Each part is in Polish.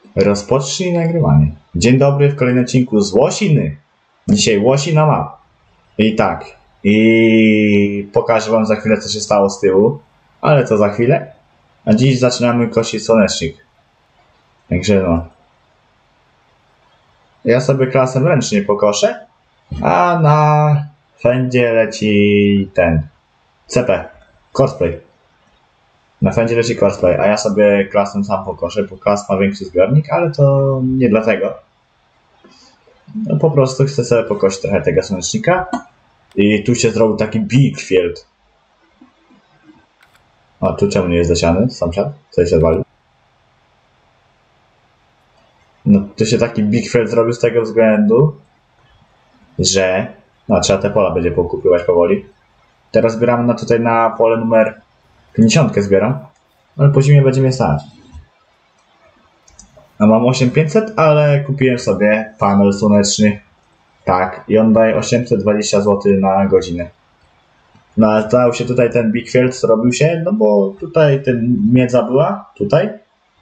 Rozpocznij nagrywanie. Dzień dobry w kolejnym odcinku z Łosiny. Dzisiaj Łosina map. I tak. I pokażę wam za chwilę, co się stało z tyłu. Ale to za chwilę. A dziś zaczynamy kosić słonecznik. Także no. Ja sobie klasem ręcznie pokoszę. A na fendzie leci ten. CP. Cosplay. Na fendzie leci cosplay, a ja sobie klasem sam pokoszę, bo klas ma większy zbiornik, ale to nie dlatego. No, po prostu chcę sobie pokosić trochę tego słonecznika. I tu się zrobił taki big field. O, tu czemu nie jest zasiany sąsiad? Coś się odwalił. No, tu się taki big field zrobił z tego względu, że no, trzeba te pola będzie pokupywać powoli. Teraz zbieramy tutaj na pole numer 50 zbieram, ale po zimie będzie mnie stać. A mam 8500, ale kupiłem sobie panel słoneczny. Tak, i on daje 820 zł na godzinę. No ale stał się tutaj ten big field, zrobił się, no bo tutaj ten miedza była, tutaj.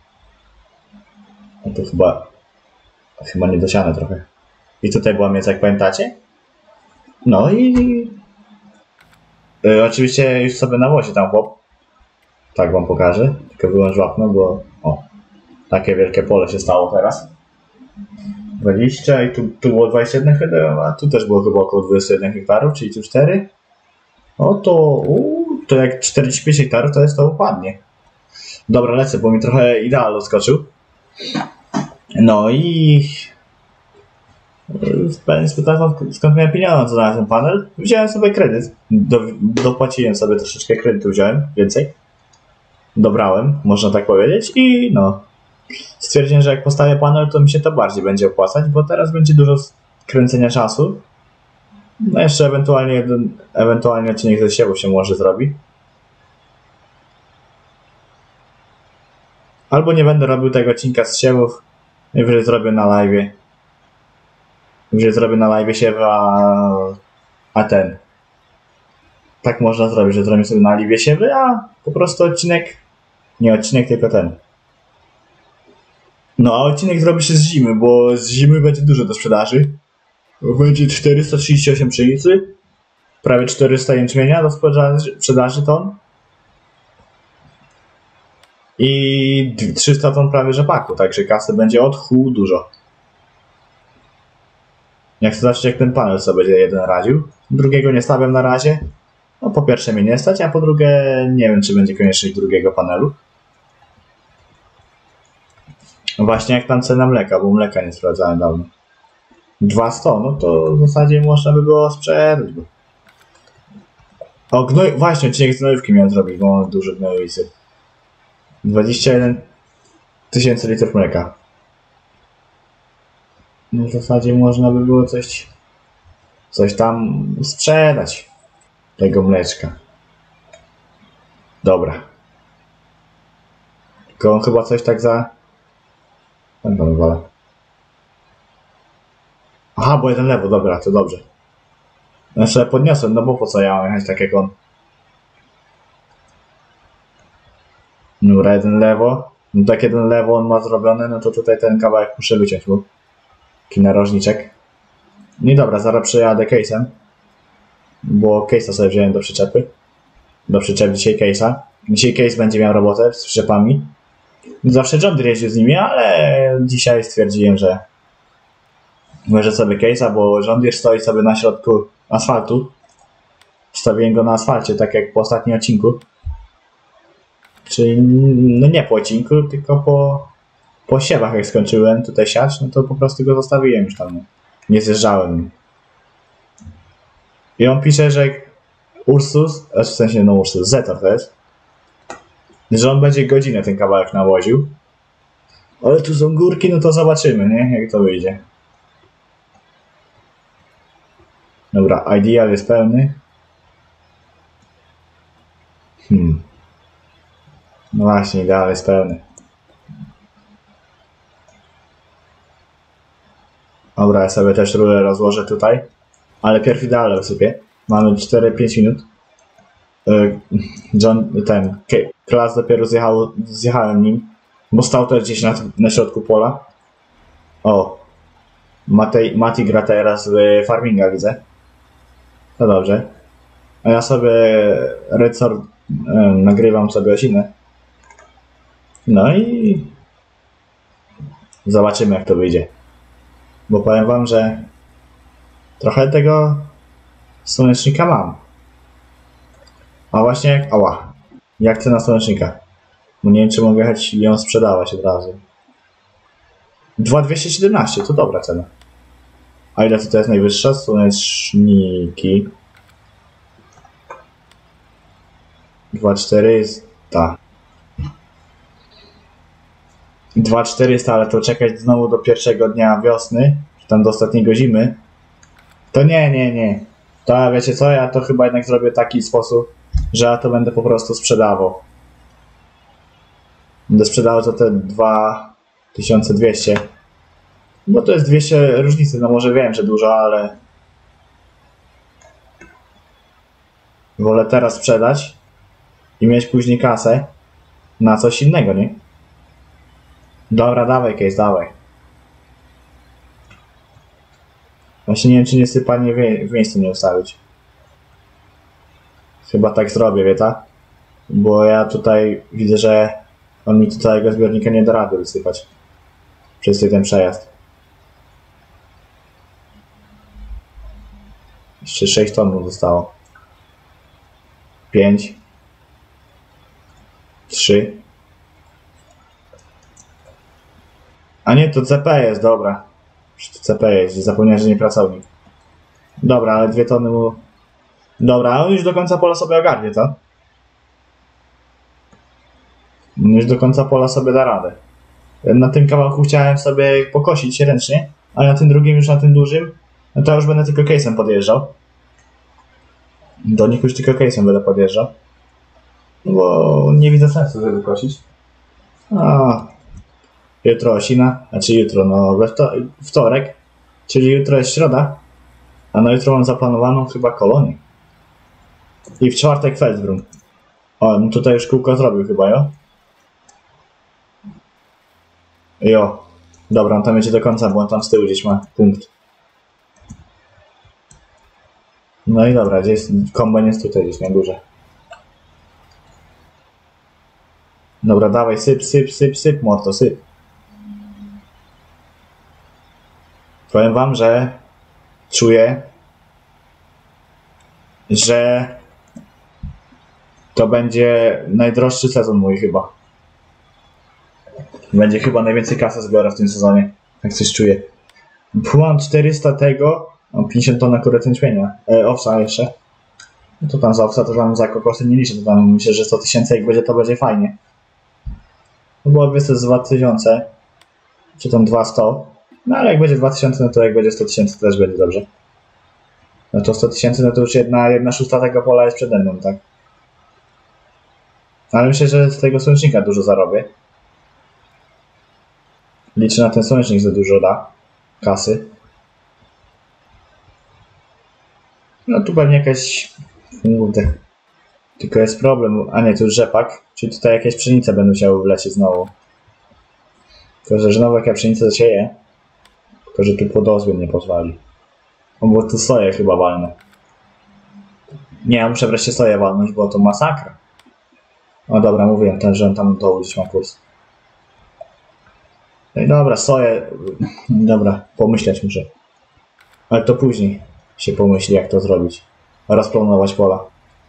No to chyba niedosiane trochę. I tutaj była miedza, jak pamiętacie? No i oczywiście już sobie nawozi tam chłop. Tak wam pokażę, tylko wyłącz łapno, bo o, takie wielkie pole się stało teraz. 20 i tu było 21 hektarów, a tu też było chyba około 21 hektarów, czyli tu 4. No to jak 45 hektarów to jest to ładnie. Dobra, lecę, bo mi trochę ideal odskoczył. No i spytałem, skąd miałem pieniądze na ten panel. Wziąłem sobie kredyt. Dopłaciłem sobie troszeczkę kredytu, wziąłem więcej. Dobrałem, można tak powiedzieć. I no, stwierdziłem, że jak postawię panel, to mi się to bardziej będzie opłacać, bo teraz będzie dużo kręcenia czasu. No jeszcze ewentualnie odcinek ze siewów się może zrobi. Albo nie będę robił tego odcinka z siewów. Najwyżej zrobię na live. Najwyżej zrobię na live siewy, a ten. Tak można zrobić, że zrobię sobie na live siewy, a po prostu odcinek. Nie odcinek, tylko ten. No a odcinek zrobi się z zimy, bo z zimy będzie dużo do sprzedaży. Będzie 438 pszenicy, prawie 400 jęczmienia do sprzedaży ton i 300 ton prawie rzepaku, także kasy będzie od chuj dużo. Jak chcę zobaczyć, jak ten panel sobie będzie jeden radził. Drugiego nie stawiam na razie. No po pierwsze mnie nie stać, a po drugie nie wiem, czy będzie konieczność drugiego panelu. Właśnie jak tam cena mleka, bo mleka nie sprawdzałem dawno. 200, no to w zasadzie można by było sprzedać. O, właśnie, odcinek z gnojówki miałem zrobić, bo mam dużo gnojowicy. 21 000 litrów mleka. No w zasadzie można by było coś tam sprzedać. Tego mleczka. Dobra. Tylko on chyba coś tak za... Aha, bo jeden lewo, dobra, to dobrze. No jeszcze podniosłem, no bo po co ja mam jechać tak jak on. Dobra, jeden lewo. No tak jeden lewo on ma zrobione, no to tutaj ten kawałek muszę wyciąć, bo taki narożniczek. No i dobra, zaraz przejadę case'em. Bo case'a sobie wziąłem do przyczepy. Do przyczep dzisiaj case'a. Dzisiaj case będzie miał robotę z przyczepami. Zawsze John Deere jeździł z nimi, ale dzisiaj stwierdziłem, że weźę sobie case'a, bo John Deere stoi sobie na środku asfaltu. Wstawiłem go na asfalcie, tak jak po ostatnim odcinku. Czyli no nie po odcinku, tylko po siewach jak skończyłem tutaj siać, no to po prostu go zostawiłem już tam. Nie zjeżdżałem. I on pisze, że Ursus, w sensie no Ursus, Zetor to jest, że on będzie godzinę ten kawałek nawoził. Ale tu są górki, no to zobaczymy, nie? Jak to wyjdzie. Dobra, ideal jest pełny. No właśnie, ideal jest pełny. Dobra, ja sobie też rurę rozłożę tutaj. Ale pierw ideale wysypię. Mamy 4-5 minut. Klas dopiero zjechałem nim. Bo stał też gdzieś na środku pola. O. Mati gra teraz w farminga, widzę. To dobrze. A ja sobie Red Sword nagrywam sobie odcinek. No i zobaczymy, jak to wyjdzie. Bo powiem wam, że trochę tego słonecznika mam. A właśnie jak... Ała. Jak cena słonecznika? Bo nie wiem, czy mogę jechać i ją sprzedawać od razu. 2217, to dobra cena. A ile to jest najwyższa? Słoneczniki. 2400. 2400, ale to czekać znowu do pierwszego dnia wiosny, czy tam do ostatniego zimy. To nie. To wiecie co, ja to chyba jednak zrobię w taki sposób, że ja to będę po prostu sprzedawał. Będę sprzedawał za te 2200. Bo to jest 200 różnicy, no może wiem, że dużo, ale wolę teraz sprzedać i mieć później kasę na coś innego, nie? Dobra, dawaj case, dawaj. Właśnie nie wiem, czy nie sypanie w miejscu nie ustawić. Chyba tak zrobię, wieta? Bo ja tutaj widzę, że on mi tu całego zbiornika nie da rady wysypać. Przez ten przejazd. Jeszcze 6 ton mu zostało. 5. 3. A nie, to CP jest, dobra. To CP jest, zapomniałem, że nie pracownik. Dobra, ale 2 tony mu... Dobra, a on już do końca pola sobie ogarnie, co? On już do końca pola sobie da radę. Na tym kawałku chciałem sobie pokosić ręcznie, ale na tym drugim, już na tym dużym, no to już będę tylko case'em podjeżdżał. Do nich już tylko case'em będę podjeżdżał. No bo nie widzę sensu, żeby kosić. A, jutro osina, znaczy jutro, no wtorek, czyli jutro jest środa, a na jutro mam zaplanowaną chyba kolonię. I w czwartek Feldbrum. O, no tutaj już kółko zrobił chyba, jo? Jo. Dobra, on tam jedzie do końca, bo on tam z tyłu gdzieś ma punkt. No i dobra, gdzie jest kombajn, jest tutaj gdzieś na górze. Dobra, dawaj, syp, morto, syp. Powiem wam, że czuję, że to będzie najdroższy sezon mój chyba. Będzie chyba najwięcej kasy zbiorę w tym sezonie. Jak coś czuję. Mam 400 tego, mam 50 ton akurat jęczmienia. Owsa jeszcze. No to tam za owsa to tam za kokosy nie liczę, to tam myślę, że 100 000 jak będzie, to będzie fajnie. No bo wyjście z 2000, czy tam 200. No ale jak będzie 2000, no to jak będzie 100 000 to też będzie dobrze. No to 100 000, no to już jedna szósta tego pola jest przede mną, tak? Ale myślę, że z tego słonecznika dużo zarobię. Liczę na ten słonecznik, że dużo da kasy. No tu pewnie jakaś... Kurde. Tylko jest problem. A nie, tu już rzepak. Czyli tutaj jakieś pszenice będą musiały wlecieć znowu. Tylko, że znowu jak ja pszenicę zasieję, tylko, że tu podozły nie pozwali. O, bo tu soję chyba walnę. Nie, ja muszę wreszcie soję walnąć, bo to masakra. O dobra, mówiłem, że on tam dołu gdzieś ma kurs. No i dobra, soję. Dobra, pomyśleć muszę. Ale to później się pomyśli, jak to zrobić. Rozplanować pola.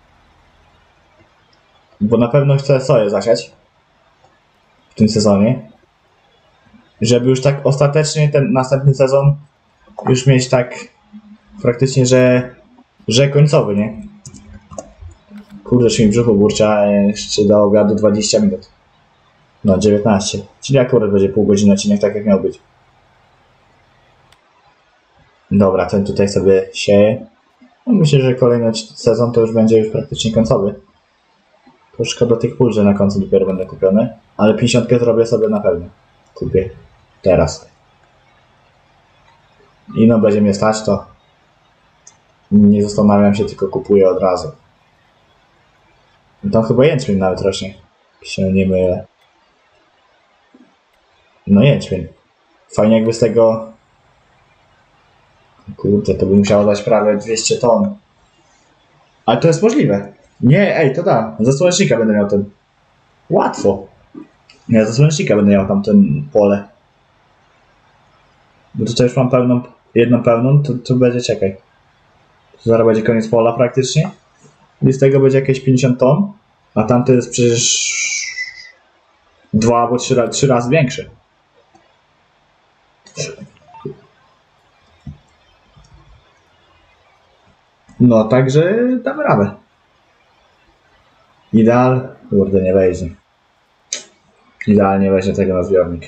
Bo na pewno chcę soję zasiać w tym sezonie. Żeby już tak ostatecznie ten następny sezon już mieć tak praktycznie, że końcowy, nie? Kurde, już mi brzuchu burcza, jeszcze do obiadu 20 minut. No, 19. Czyli akurat będzie pół godziny odcinek, tak jak miał być. Dobra, ten tutaj sobie sieje. No, myślę, że kolejny sezon to już będzie już praktycznie końcowy. To szkoda tych pól, że na końcu dopiero będę kupiony. Ale 50 zrobię sobie na pewno. Kupię. Teraz. I no będzie mnie stać, to nie zastanawiam się, tylko kupuję od razu. I tam chyba jęczmień nawet rośnie. Jak się nie mylę. No jęczmień. Fajnie jakby z tego... Kurde, to by musiało dać prawie 200 ton. Ale to jest możliwe. Nie, ej, to da. Za słonecznika będę miał ten. Łatwo. Ja za słonecznika będę miał tam ten pole. Bo tutaj już mam pełną, jedną pełną, to będzie, czekaj. To zaraz będzie koniec pola praktycznie. I z tego będzie jakieś 50 ton. A tamte jest przecież 2 albo 3 razy większe. No, także damy radę. Ideal, kurde, nie wejdzie. Idealnie weźmie tego na zbiornik.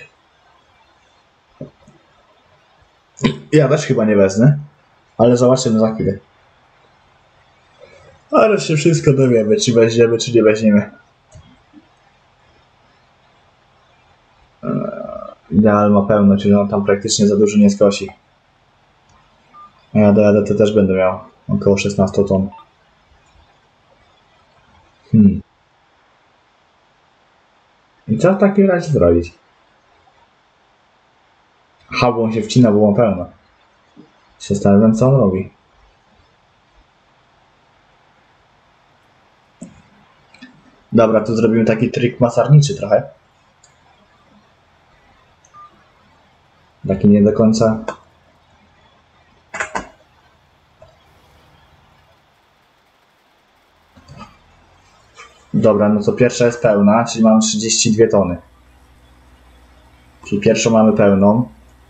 Ja też chyba nie wezmę, ale zobaczymy za chwilę. Ale się wszystko dowiemy, czy weźmiemy, czy nie weźmiemy. Ideal ma pełno, czyli on tam praktycznie za dużo nie skosi. A ja dojadę, to też będę miał około 16 ton. I co w takim razie zrobić? Aha, bo on się wcina, bo ma pełno. Się zastanawiam, co on robi. Dobra, tu zrobimy taki trik masarniczy trochę. Taki nie do końca. Dobra, no to pierwsza jest pełna, czyli mamy 32 tony. Czyli pierwszą mamy pełną.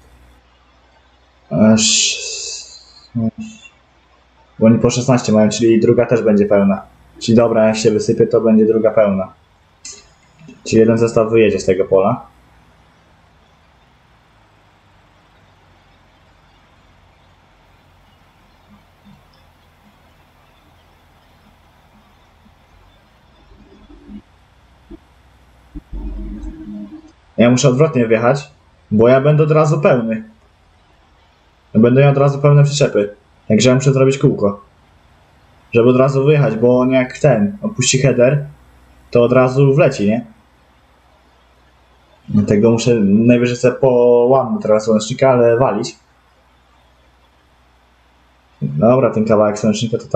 Bo oni po 16 mają, czyli druga też będzie pełna. Czyli dobra, jak się wysypie, to będzie druga pełna. Czyli jeden zestaw wyjedzie z tego pola. Ja muszę odwrotnie wjechać, bo ja będę od razu pełny. Będę miał od razu pełne przyczepy. Także ja muszę zrobić kółko. Żeby od razu wyjechać, bo on jak ten opuści header, to od razu wleci, nie? Dlatego muszę najwyżej sobie połamę teraz słonecznika, ale walić. Dobra, ten kawałek słonecznika to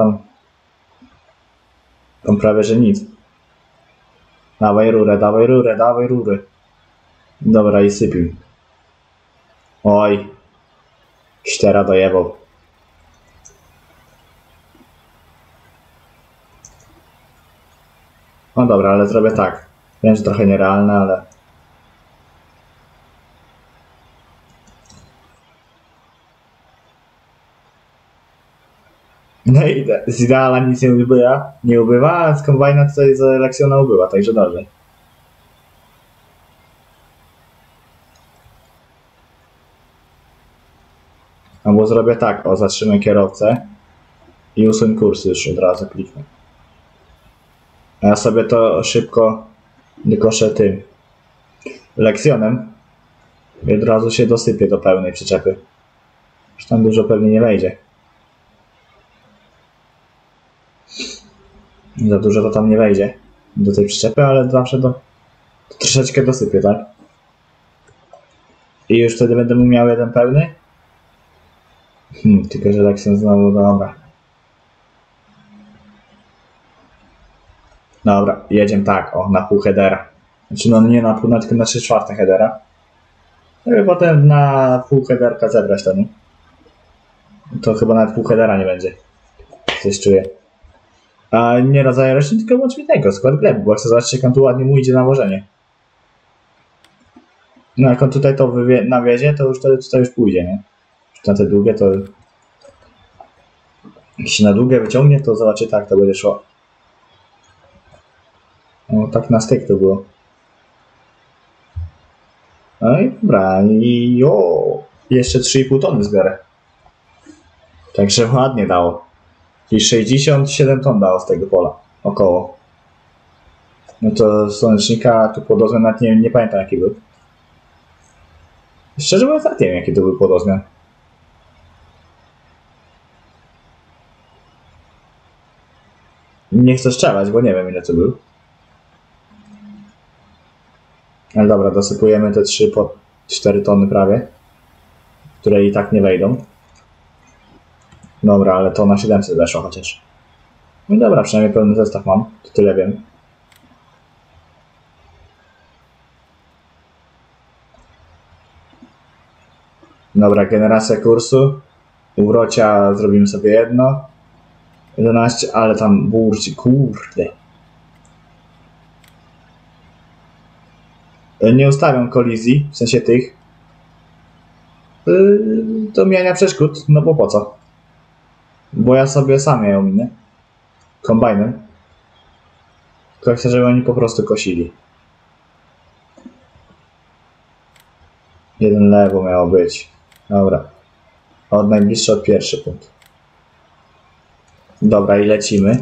tam prawie że nic. Dawaj rurę, dawaj rurę, dawaj rurę. Dobra, i sypił. Oj. Ściera dojebał. No dobra, ale zrobię tak. Wiem, że trochę nierealne, ale... No i z ideala nic nie ubywa, a z kombajna tutaj z Lexiona ubywa, także dobrze. Albo zrobię tak, o, zatrzymaj kierowcę i usuń kurs już od razu kliknę. A ja sobie to szybko wykoszę tym Lexionem i od razu się dosypię do pełnej przyczepy. Już tam dużo pewnie nie wejdzie. Za dużo to tam nie wejdzie do tej przyczepy, ale zawsze to troszeczkę dosypię, tak? I już wtedy będę miał jeden pełny. Tylko że Lexion znowu, dobra. Dobra, jedziemy tak, o, na pół headera. Znaczy no nie na pół, tylko na 3/4 headera. No i potem na pół headerka zebrać to, nie? To chyba nawet pół headera nie będzie. Coś czuję. A nie rodzaje roślin, tylko łącznie tego, skład gleby, bo chcę zobaczyć, jak on tu ładnie mu idzie nawożenie. No jak on tutaj to nawiezie, to już tutaj już pójdzie, nie? Na te długie to... Jak się na długie wyciągnie, to zobaczy, tak to będzie szło. No tak na styk to było. No i dobra, i jeszcze 3,5 tony zbiorę. Także ładnie dało. Czyli 67 ton dało z tego pola. Około. No to słonecznika tu podozmian nawet nie pamiętam jaki był. Szczerze mówiąc, nie wiem jaki to był podozmian. Nie chcę strzelać, bo nie wiem ile to był. Ale dobra, dosypujemy te 3 4 tony prawie, które i tak nie wejdą. Dobra, ale to na 700 weszło chociaż. No dobra, przynajmniej pełny zestaw mam, to tyle wiem. Dobra, generacja kursu. U Wrocia zrobimy sobie jedno. 11, ale tam burci, kurde. Nie ustawiam kolizji, w sensie tych. Do mijania przeszkód, no bo po co? Bo ja sobie sam je ominę. Kombajnem. Tylko chcę, żeby oni po prostu kosili. Jeden lewo miało być. Dobra. Od najbliższy od pierwszy punkt. Dobra, i lecimy.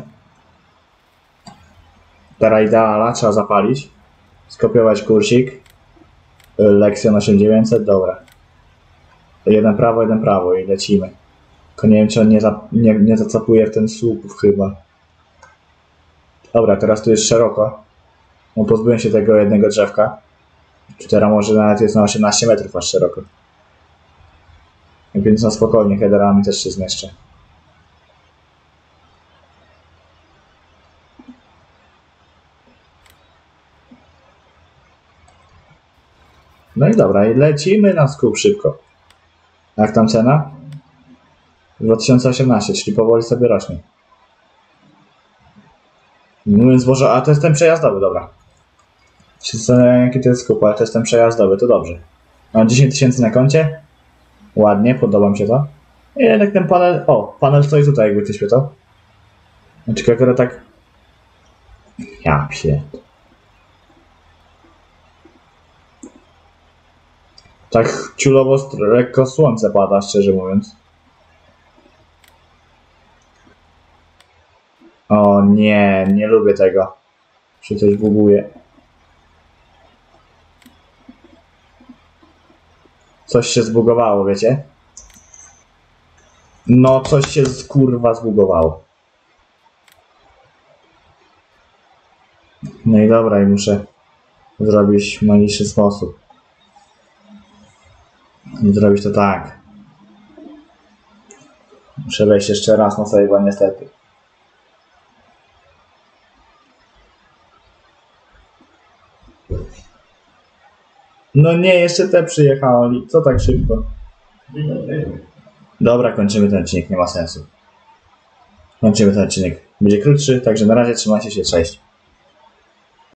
Teraz ideala, trzeba zapalić. Skopiować kursik. Lekcjon 8900, dobra. Jeden prawo i lecimy. Tylko nie wiem, czy on nie zacapuje w ten słup chyba. Dobra, teraz tu jest szeroko. No pozbyłem się tego jednego drzewka. Teraz może nawet jest na 18 metrów aż szeroko. Więc na spokojnie, headerami też się zmieszczę. No i dobra, i lecimy na skup szybko. Jak tam cena? 2018, czyli powoli sobie rośnie. Mówiąc Boże, a to jest ten przejazdowy, dobra. Się zastanawiam, jaki to jest skup, ale to jest ten przejazdowy, to dobrze. Mam 10 000 na koncie. Ładnie, podoba mi się to. I jednak ten panel, panel stoi tutaj, jakby ktoś pytał. Znaczy akurat tak... Ja psie. Tak ciulowo lekko słońce pada, szczerze mówiąc. O nie, nie lubię tego. Się coś buguje. Coś się zbugowało, wiecie? No, coś się kurwa zbugowało. No i dobra, i muszę zrobić w magiczny sposób. I zrobić to tak. Muszę wejść jeszcze raz na save'a, niestety. No nie, jeszcze te przyjechali. Co tak szybko? Dobra, kończymy ten odcinek, nie ma sensu. Kończymy ten odcinek. Będzie krótszy, także na razie trzymajcie się, cześć.